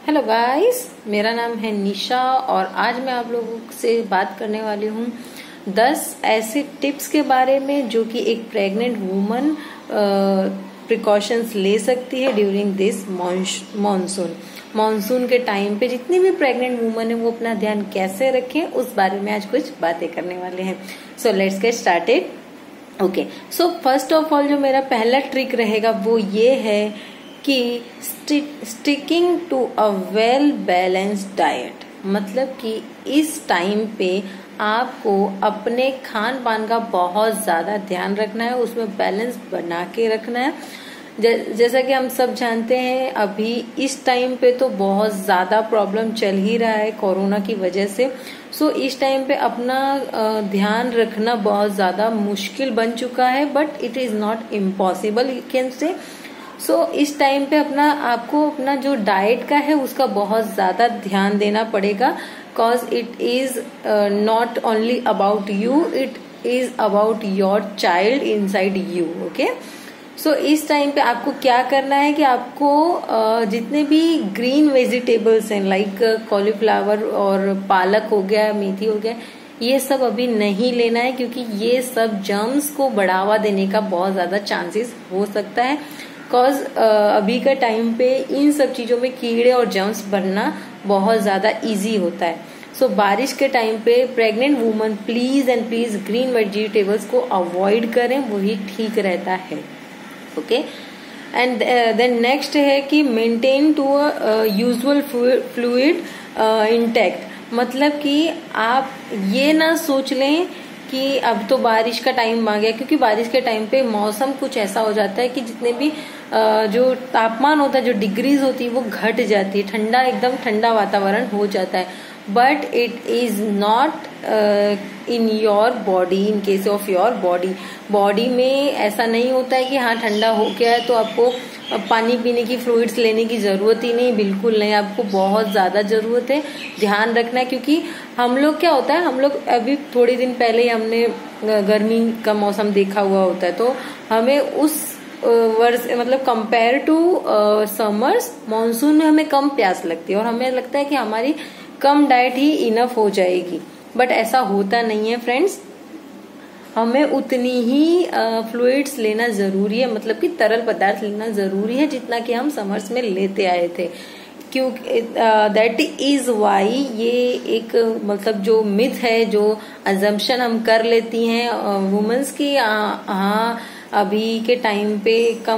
Hello guys, मेरा नाम है निशा और आज मैं आप लोगों से बात करने वाली हूँ 10 ऐसे टिप्स के बारे में जो कि एक प्रेग्नेंट वुमन प्रिकॉशंस ले सकती है ड्यूरिंग दिस मॉनसून के टाइम पे। जितनी भी प्रेग्नेंट वुमन है वो अपना ध्यान कैसे रखें उस बारे में आज कुछ बातें करने वाले हैं। So let's get started. Okay, so first of all जो मेरा पहला ट्रिक रहेगा वो ये है कि sticking to a well balanced diet. मतलब कि इस टाइम पे आपको अपने खान पान का बहुत ज्यादा ध्यान रखना है, उसमें बैलेंस बना के रखना है। जैसा कि हम सब जानते हैं अभी इस टाइम पे तो बहुत ज्यादा प्रॉब्लम चल ही रहा है कोरोना की वजह से। सो इस टाइम पे अपना ध्यान रखना बहुत ज्यादा मुश्किल बन चुका है, but it is not impossible you can say. So इस टाइम पे आपको अपना जो डाइट का है उसका बहुत ज्यादा ध्यान देना पड़ेगा, cause it is not only about you, it is about your child inside you. Okay, so इस टाइम पे आपको क्या करना है कि आपको जितने भी ग्रीन वेजिटेबल्स हैं लाइक कॉलीफ्लावर और पालक हो गया, मेथी हो गया, ये सब अभी नहीं लेना है क्योंकि ये सब जर्म्स को बढ़ावा देने का बहुत ज्यादा चांसेस हो सकता है। कॉज अभी का टाइम पे इन सब चीजों में कीड़े और जर्म्स बनना बहुत ज्यादा इजी होता है। सो बारिश के टाइम पे pregnant woman please and please green vegetables को अवॉइड करें, वही ठीक रहता है। ओके, एंड देन नेक्स्ट है कि maintain to usual fluid intact. मतलब कि आप ये ना सोच लें कि अब तो बारिश का टाइम आ गया, क्योंकि बारिश के टाइम पे मौसम कुछ ऐसा हो जाता है कि जितने भी जो तापमान होता है, जो डिग्रीज होती है वो घट जाती है, ठंडा एकदम ठंडा वातावरण हो जाता है। But it is not in your body, in case of your body में ऐसा नहीं होता है कि हाँ ठंडा हो गया है तो आपको पानी पीने की फ्लूइड्स लेने की जरूरत ही नहीं, बिल्कुल नहीं, आपको बहुत ज्यादा जरूरत है। ध्यान रखना है क्योंकि हम लोग क्या होता है, हम लोग अभी थोड़े दिन पहले ही हमने गर्मी का मौसम देखा हुआ होता है, तो हमें उस वर्ष मतलब कंपेयर टू समर्स मॉनसून में हमें कम प्यास लगती है और हमें लगता है कि हमारी कम डाइट ही इनफ हो जाएगी, बट ऐसा होता नहीं है फ्रेंड्स। हमें उतनी ही फ्लूइड्स लेना जरूरी है, मतलब कि तरल पदार्थ लेना जरूरी है जितना कि हम समर्स में लेते आए थे। क्योंकि दैट इज वाई ये एक मतलब जो मिथ है, जो अजम्पशन हम कर लेती हैं वुमेन्स की, हाँ अभी के टाइम पे कम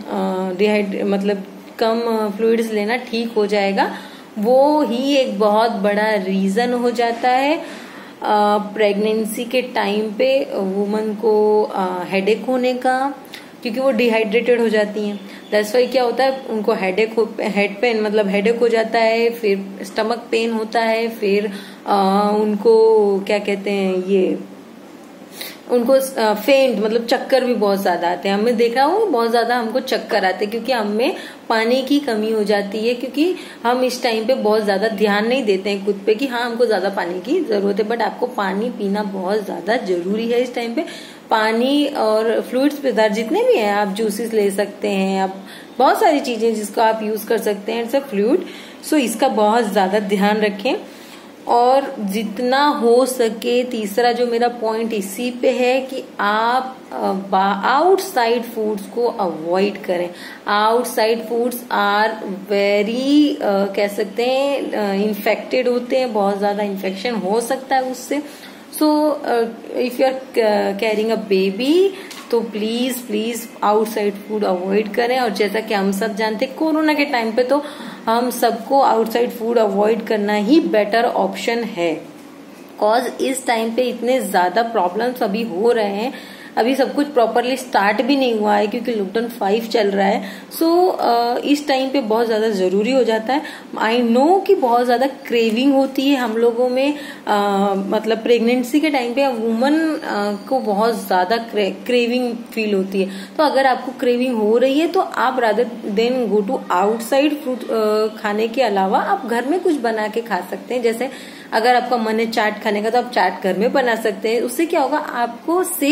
मतलब कम फ्लूइड्स लेना ठीक हो जाएगा, वो ही एक बहुत बड़ा रीजन हो जाता है प्रेगनेंसी के टाइम पे वुमन को हेडेक होने का, क्योंकि वो डिहाइड्रेटेड हो जाती हैं। दैट्स वाई क्या होता है, उनको हेड पेन मतलब हेडेक हो जाता है, फिर स्टमक पेन होता है, फिर उनको क्या कहते हैं ये, उनको फेंट मतलब चक्कर भी बहुत ज्यादा आते हैं। हमें देखा हो बहुत ज्यादा हमको चक्कर आते हैं क्योंकि हमें पानी की कमी हो जाती है, क्योंकि हम इस टाइम पे बहुत ज्यादा ध्यान नहीं देते हैं खुद पे कि हाँ हमको ज्यादा पानी की जरूरत है, बट आपको पानी पीना बहुत ज्यादा जरूरी है इस टाइम पे। पानी और फ्लूइड्स पदार्थ जितने भी हैं, आप जूसेस ले सकते हैं, आप बहुत सारी चीजें जिसको आप यूज कर सकते हैं, सब फ्लूइड। सो इसका बहुत ज्यादा ध्यान रखें और जितना हो सके, तीसरा जो मेरा पॉइंट इसी पे है कि आप आउटसाइड फूड्स को अवॉइड करें। आउटसाइड फूड्स आर वेरी कह सकते हैं इन्फेक्टेड होते हैं, बहुत ज्यादा इन्फेक्शन हो सकता है उससे। So if you are carrying a baby तो प्लीज आउटसाइड फूड अवॉइड करें। और जैसा कि हम सब जानते हैं कोरोना के टाइम पे तो हम सबको आउटसाइड फूड अवॉइड करना ही बेटर ऑप्शन है, कॉज इस टाइम पे इतने ज्यादा प्रॉब्लम्स अभी हो रहे हैं। अभी सब कुछ प्रॉपरली स्टार्ट भी नहीं हुआ है क्योंकि लॉकडाउन 5 चल रहा है। सो इस टाइम पे बहुत ज्यादा जरूरी हो जाता है। आई नो कि बहुत ज्यादा क्रेविंग होती है हम लोगों में, मतलब प्रेगनेंसी के टाइम पे वुमन को बहुत ज्यादा क्रेविंग फील होती है। तो अगर आपको क्रेविंग हो रही है तो आप rather than go to outside food खाने के अलावा आप घर में कुछ बना के खा सकते हैं। जैसे अगर आपका मन है चाट खाने का तो आप चाट घर में बना सकते हैं। उससे क्या होगा, आपको सेफ पानी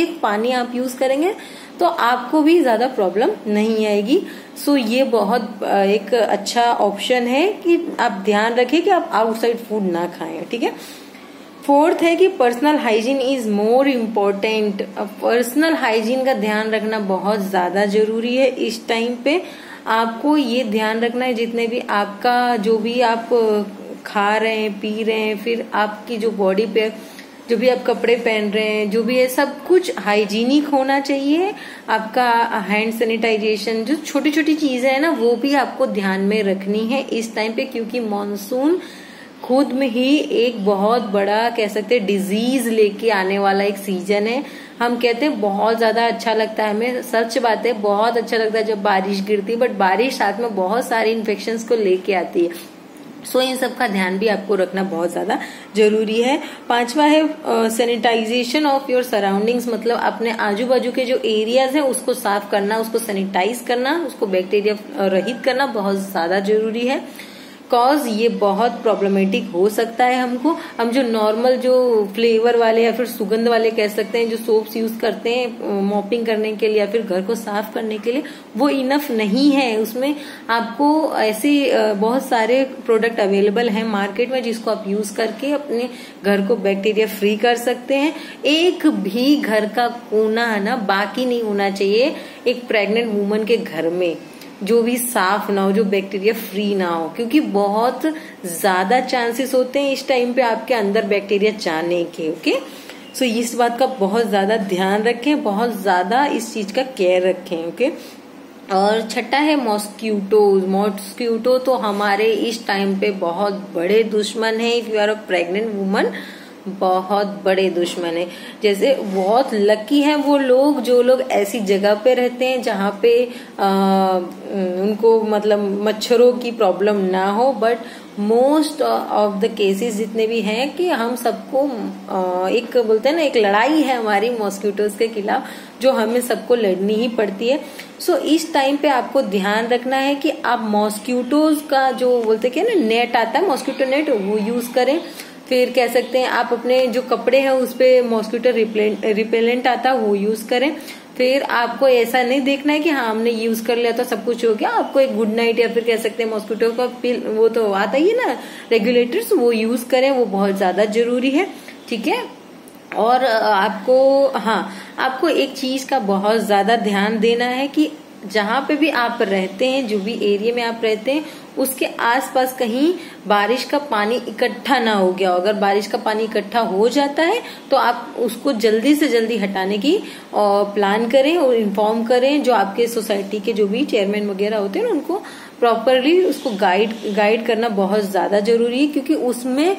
पानी आप यूज करेंगे तो आपको भी ज्यादा प्रॉब्लम नहीं आएगी। सो ये बहुत एक अच्छा ऑप्शन है कि आप ध्यान रखें कि आप आउटसाइड फूड ना खाएं, ठीक है। फोर्थ है कि personal hygiene is more important. Personal hygiene का ध्यान रखना बहुत ज्यादा जरूरी है। इस टाइम पे आपको ये ध्यान रखना है, जितने भी आपका जो भी आप खा रहे हैं, पी रहे हैं, फिर आपकी जो बॉडी पे जो भी आप कपड़े पहन रहे हैं, जो भी है सब कुछ हाइजीनिक होना चाहिए। आपका हैंड सैनिटाइजेशन, जो छोटी छोटी चीजें हैं ना, वो भी आपको ध्यान में रखनी है इस टाइम पे, क्योंकि मॉनसून खुद में ही एक बहुत बड़ा कह सकते हैं डिजीज लेके आने वाला एक सीजन है। हम कहते हैं बहुत ज्यादा अच्छा लगता है हमें, सच बात है, बहुत अच्छा लगता है जब बारिश गिरती है, बट बारिश साथ में बहुत सारी इन्फेक्शंस को लेके आती है। सो इन सब का ध्यान भी आपको रखना बहुत ज्यादा जरूरी है। पांचवा है सैनिटाइजेशन ऑफ योर सराउंडिंग्स, मतलब अपने आजू बाजू के जो एरियाज हैं उसको साफ करना, उसको सैनिटाइज करना, उसको बैक्टीरिया रहित करना बहुत ज्यादा जरूरी है। कॉज ये बहुत प्रॉब्लमेटिक हो सकता है हमको। हम जो नॉर्मल जो फ्लेवर वाले या फिर सुगंध वाले कह सकते हैं जो सोप्स यूज करते हैं मॉपिंग करने के लिए या फिर घर को साफ करने के लिए, वो इनफ नहीं है। उसमें आपको ऐसे बहुत सारे प्रोडक्ट अवेलेबल हैं मार्केट में जिसको आप यूज करके अपने घर को बैक्टीरिया फ्री कर सकते हैं। एक भी घर का कोना है ना बाकी नहीं होना चाहिए एक प्रेग्नेंट वुमन के घर में जो भी साफ ना हो, जो बैक्टीरिया फ्री ना हो, क्योंकि बहुत ज्यादा चांसेस होते हैं इस टाइम पे आपके अंदर बैक्टीरिया जाने के। ओके, सो इस बात का बहुत ज्यादा ध्यान रखें, बहुत ज्यादा इस चीज का केयर रखें। ओके, और छठा है मॉस्क्यूटो। मॉस्क्यूटो तो हमारे इस टाइम पे बहुत बड़े दुश्मन है। If you are a pregnant woman, बहुत बड़े दुश्मन है। जैसे बहुत लकी हैं वो लोग जो लोग ऐसी जगह पे रहते हैं जहाँ पे उनको मतलब मच्छरों की प्रॉब्लम ना हो, but most of the cases जितने भी हैं कि हम सबको एक बोलते हैं ना एक लड़ाई है हमारी मॉस्किटोज के खिलाफ जो हमें सबको लड़नी ही पड़ती है। सो इस टाइम पे आपको ध्यान रखना है कि आप मॉस्किटोज का जो बोलते हैं ना नेट आता है मॉस्किटो नेट, वो यूज करें। फिर कह सकते हैं आप अपने जो कपड़े हैं उस पे मॉस्किटो रिपेलेंट आता है वो यूज करें। फिर आपको ऐसा नहीं देखना है कि हाँ हमने यूज कर लिया तो सब कुछ हो गया। आपको एक गुड नाइट या फिर कह सकते हैं मॉस्किटो का पिल, वो तो आता ही है ना रेगुलेटर्स, वो यूज करें, वो बहुत ज्यादा जरूरी है। ठीक है, और आपको एक चीज का बहुत ज्यादा ध्यान देना है कि जहां पे भी आप रहते हैं, जो भी एरिया में आप रहते हैं, उसके आसपास कहीं बारिश का पानी इकट्ठा ना हो गया। अगर बारिश का पानी इकट्ठा हो जाता है तो आप उसको जल्दी से जल्दी हटाने की प्लान करें और इन्फॉर्म करें। जो आपके सोसाइटी के जो भी चेयरमैन वगैरह होते हैं उनको प्रॉपरली उसको गाइड करना बहुत ज्यादा जरूरी है, क्योंकि उसमें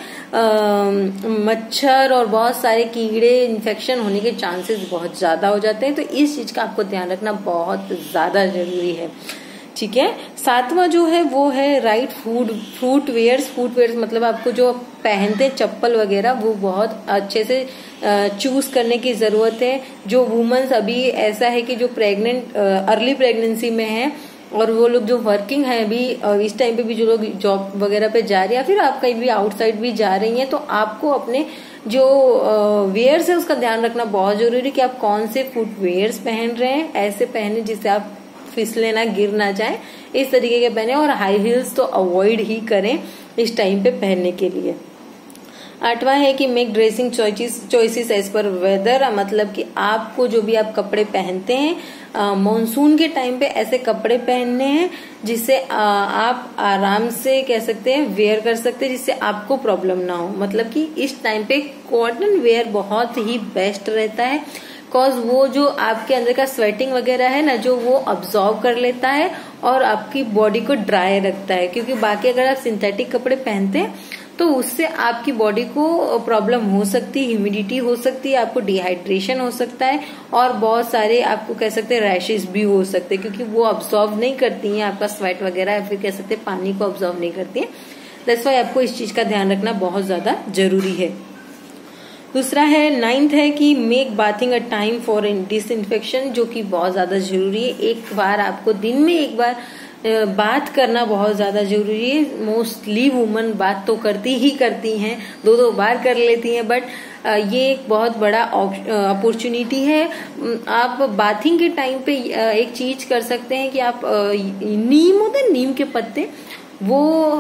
मच्छर और बहुत सारे कीड़े इन्फेक्शन होने के चांसेस बहुत ज्यादा हो जाते हैं। तो इस चीज का आपको ध्यान रखना बहुत ज्यादा जरूरी है। ठीक है, सातवां जो है वो है राइट फुटवेयर्स मतलब आपको जो पहनते चप्पल वगैरह वो बहुत अच्छे से चूज करने की जरूरत है। जो वुमेन्स अभी ऐसा है कि जो प्रेग्नेंट अर्ली प्रेगनेंसी में है और वो लोग जो वर्किंग है अभी इस टाइम पे भी जो लोग जॉब वगैरह पे जा रही है या फिर आप कहीं भी आउटसाइड भी जा रही हैं, तो आपको अपने जो वेयर्स है उसका ध्यान रखना बहुत जरूरी है कि आप कौन से फुटवेयर्स पहन रहे हैं। ऐसे पहने जिससे आप फिसले ना, गिर ना जाए, इस तरीके के पहने। और हाई हील्स तो अवॉइड ही करें इस टाइम पे पहनने के लिए। आठवां है कि make dressing choices as per weather, मतलब कि आपको जो भी आप कपड़े पहनते हैं मॉनसून के टाइम पे ऐसे कपड़े पहनने हैं जिससे आप आराम से कह सकते हैं वेयर कर सकते हैं, जिससे आपको प्रॉब्लम ना हो। मतलब कि इस टाइम पे कॉटन वेयर बहुत ही बेस्ट रहता है, बिकॉज वो जो आपके अंदर का स्वेटिंग वगैरह है ना, जो वो अब्सॉर्ब कर लेता है और आपकी बॉडी को ड्राई रखता है। क्योंकि बाकी अगर आप सिंथेटिक कपड़े पहनते हैं तो उससे आपकी बॉडी को प्रॉब्लम हो सकती है, ह्यूमिडिटी हो सकती है, आपको डिहाइड्रेशन हो सकता है और बहुत सारे आपको कह सकते हैं रैशेस भी हो सकते हैं, क्योंकि वो अब्सॉर्ब नहीं करती हैं आपका स्वेट वगैरह या फिर कह सकते हैं पानी को अब्सॉर्ब नहीं करती हैं। दैट्स व्हाई आपको इस चीज का ध्यान रखना बहुत ज्यादा जरूरी है। दूसरा है 9th है कि make bathing a time for disinfection, जो कि बहुत ज्यादा जरूरी है। एक बार आपको दिन में एक बार बात करना बहुत ज्यादा जरूरी है। मोस्टली वुमन बात तो करती हैं, 2-2 बार कर लेती हैं, बट ये एक बहुत बड़ा अपॉर्चुनिटी है। आप बाथिंग के टाइम पे एक चीज कर सकते हैं कि आप नीम होते हैं, नीम के पत्ते वो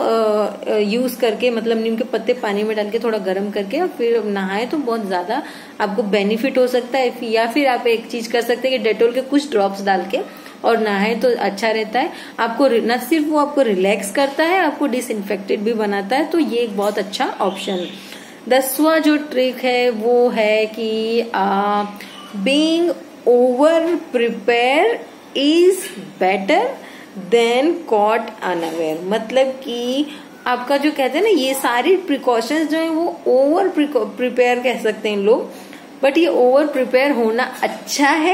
यूज करके, मतलब नीम के पत्ते पानी में डाल के थोड़ा गर्म करके और फिर नहाए तो बहुत ज्यादा आपको बेनिफिट हो सकता है। या फिर आप एक चीज कर सकते हैं कि डेटोल के कुछ ड्रॉप्स डाल के और नहाए तो अच्छा रहता है। आपको न सिर्फ वो आपको रिलैक्स करता है, आपको डिसइंफेक्टेड भी बनाता है, तो ये एक बहुत अच्छा ऑप्शन है। 10वां जो ट्रिक है वो है कि being over prepare is better than caught unaware. मतलब कि आपका जो कहते हैं ना, ये सारी प्रिकॉशंस जो है वो ओवर प्रिपेयर कह सकते हैं लोग, बट ये ओवर प्रिपेयर होना अच्छा है।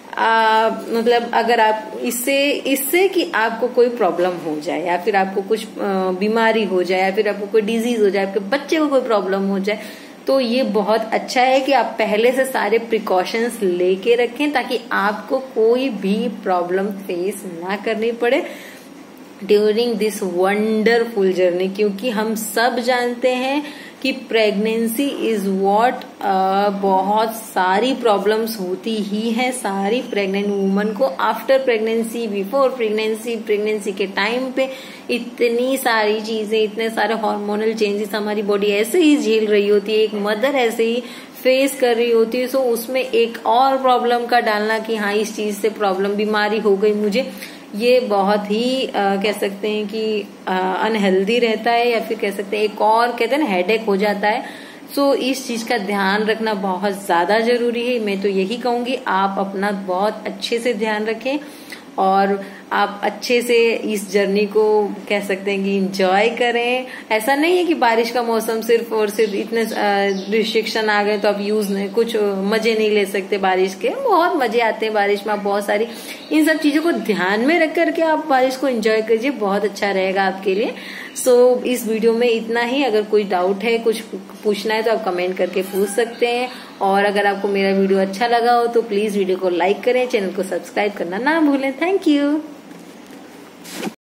मतलब अगर आप इससे कि आपको कोई प्रॉब्लम हो जाए या फिर आपको कुछ बीमारी हो जाए या फिर आपको कोई डिजीज हो जाए, आपके बच्चे को कोई प्रॉब्लम हो जाए, तो ये बहुत अच्छा है कि आप पहले से सारे प्रिकॉशंस लेके रखें ताकि आपको कोई भी प्रॉब्लम फेस ना करनी पड़े ड्यूरिंग दिस वंडरफुल जर्नी। क्योंकि हम सब जानते हैं कि प्रेगनेंसी इज व्हाट, बहुत सारी प्रॉब्लम्स होती ही हैं सारी प्रेग्नेंट वुमन को। After pregnancy, before pregnancy, pregnancy के टाइम पे इतनी सारी चीजें, इतने सारे हार्मोनल चेंजेस हमारी बॉडी ऐसे ही झेल रही होती है, एक मदर ऐसे ही फेस कर रही होती है। सो उसमें एक और प्रॉब्लम का डालना कि हाँ इस चीज से प्रॉब्लम, बीमारी हो गई मुझे, ये बहुत ही कह सकते हैं कि अनहेल्दी रहता है, या फिर कह सकते हैं एक और कहते हैं ना हेडेक हो जाता है। सो इस चीज का ध्यान रखना बहुत ज्यादा जरूरी है। मैं तो यही कहूंगी आप अपना बहुत अच्छे से ध्यान रखें और आप अच्छे से इस जर्नी को कह सकते हैं कि एंजॉय करें। ऐसा नहीं है कि बारिश का मौसम सिर्फ और सिर्फ इतने रिस्ट्रिक्शन आ गए तो आप यूज नहीं, कुछ मजे नहीं ले सकते बारिश के। बहुत मजे आते हैं बारिश में, आप बहुत सारी इन सब चीजों को ध्यान में रख करके आप बारिश को एंजॉय कीजिए, बहुत अच्छा रहेगा आपके लिए। सो इस वीडियो में इतना ही। अगर कोई डाउट है, कुछ पूछना है तो आप कमेंट करके पूछ सकते हैं। और अगर आपको मेरा वीडियो अच्छा लगा हो तो प्लीज वीडियो को लाइक करें, चैनल को सब्सक्राइब करना ना भूलें। Thank you.